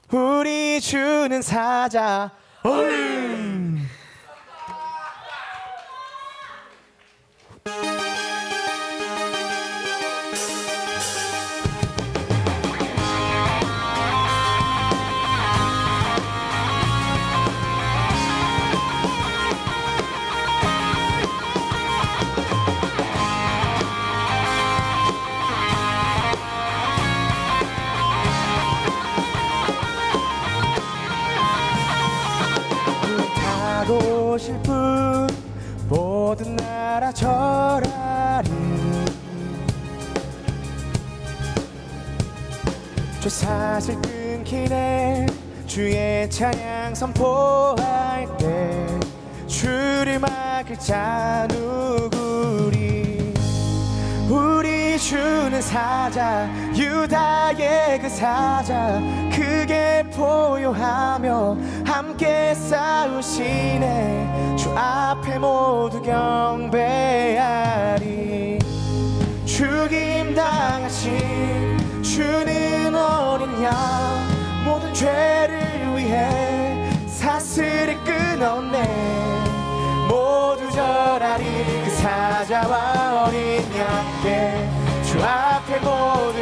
우리 주는 사자 얼른. 가고 싶은 모든 나라 절하리 쇠사슬 끊기네 주의 찬양 선포할 때 주를 막을 자 누구리 우리 주는 사자 유다의 그 사자 크게 포효하며 함께 싸우시네 주 앞에 모두 경배하리 죽임 당하신 주는 어린 양 모든 죄를 위해 사슬을 끊었네 모두 절하리 그 사자와 어린 양께 주 앞에 모두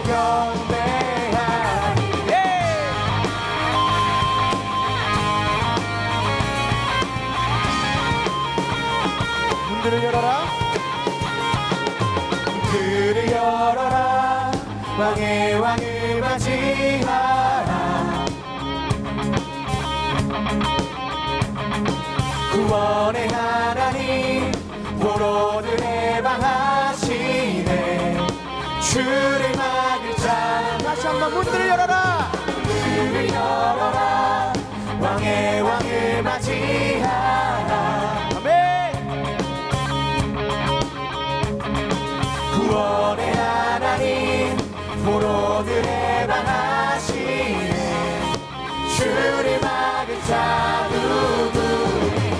경배하리 문들을 열어라 문들을 열어라 왕의 왕을 맞이하라 구원의 하나님 포로들의 방하시네 주를 막을 자 다시 한번 문들을 열어라 문들을 열어라 왕의 왕을 맞이하라 아멘 구원의 하나님 포로들의 방하시네 주를 막을 자 누구니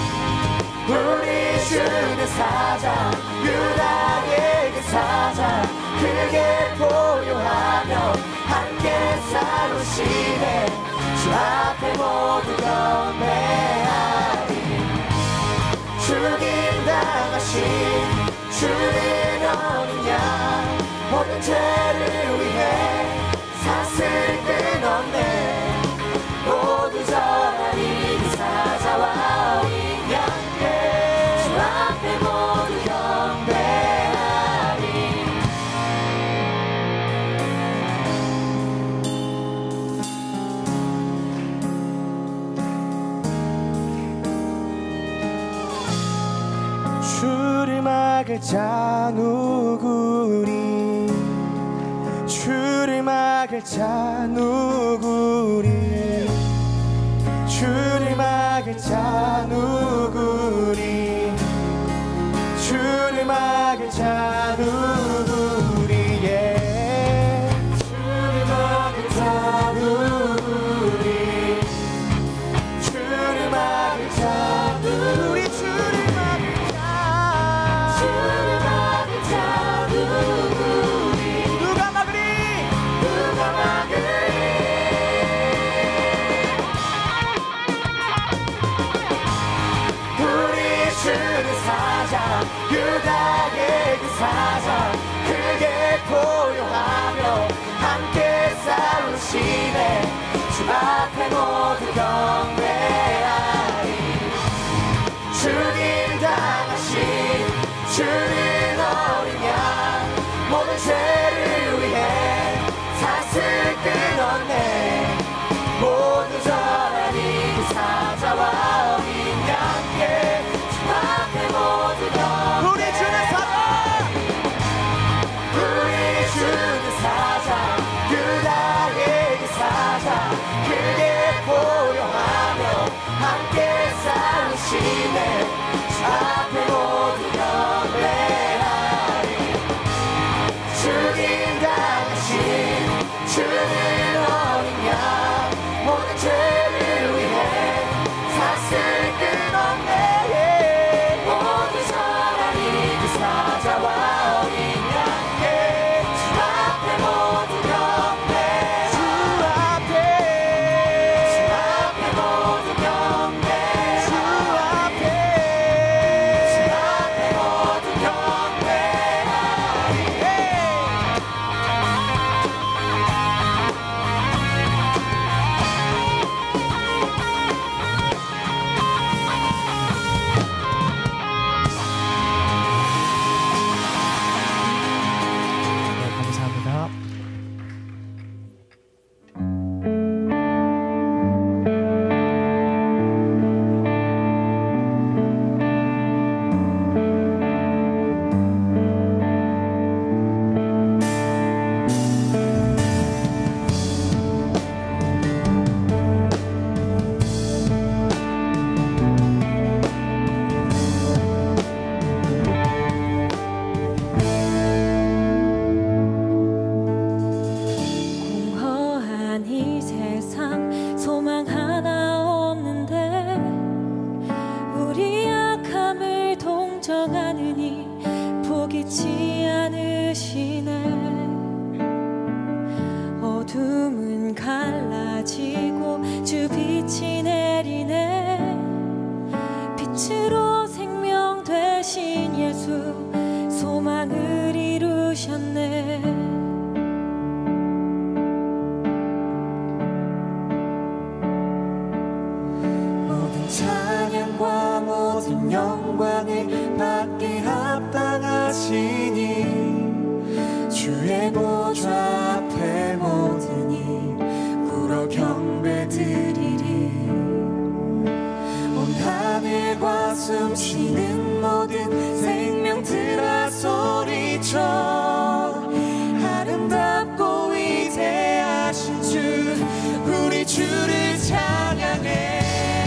우리 주는 사자 유다의 그 사자 크게 포효하며 함께 싸우시네 주 앞에 모두 경배하리 죽임 당하신 주는 어린 양 모든 죄를 위해 사슬 끊었네 모두 절하리 그 사자와 어린 양께 주 앞에 모두 경배하리 주를 막을 자 누구리 주를 막을 자 누구리 주를 막을 자 누구리 주를 막을 자 누구리 예 주를 막을 자 누구리 주를 막을 자 누구리 주를 막을 자 누구리 누가 막으리 누가 막으리 우리 주는 사자 유다의 그 사자 크게 포효하며 함께 싸우시네 주 앞에 모두 경배하리 죽임 당하신 주는 어린 양 모든 죄를 위해 사슬 끊었네 모두 절하리 그 사자와 어린 양께 주 앞에 모두 경배하리 우리 주는 사자 우리 주는 사자 유다의 그 사자 크게 포효하며 함께 싸우시네 주 앞에 모두 경배하리 죽임 당하신 주 감사합니다. 어둠은 갈라지고 주 빛이 내리네. 빛으로 생명 되신 예수 소망을 이루셨네. 모든 찬양과 모든 영광을 받게 합당하시니 주의 보좌 앞에 모든 이 꿇어 경배드리리. 온 하늘과 숨쉬는 모든 생명들아 소리쳐 아름답고 위대하신 주 우리 주를 찬양해.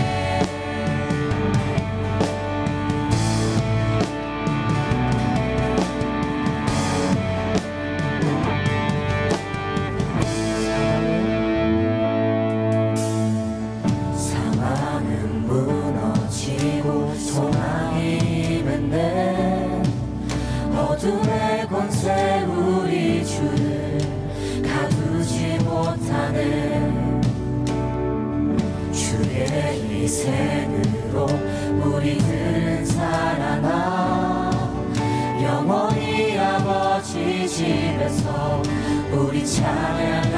어둠의 권세 우리 주를 가두지 못하네. 주의 희생으로 우리들은 살아나 영원히 아버지 집에서 우리 찬양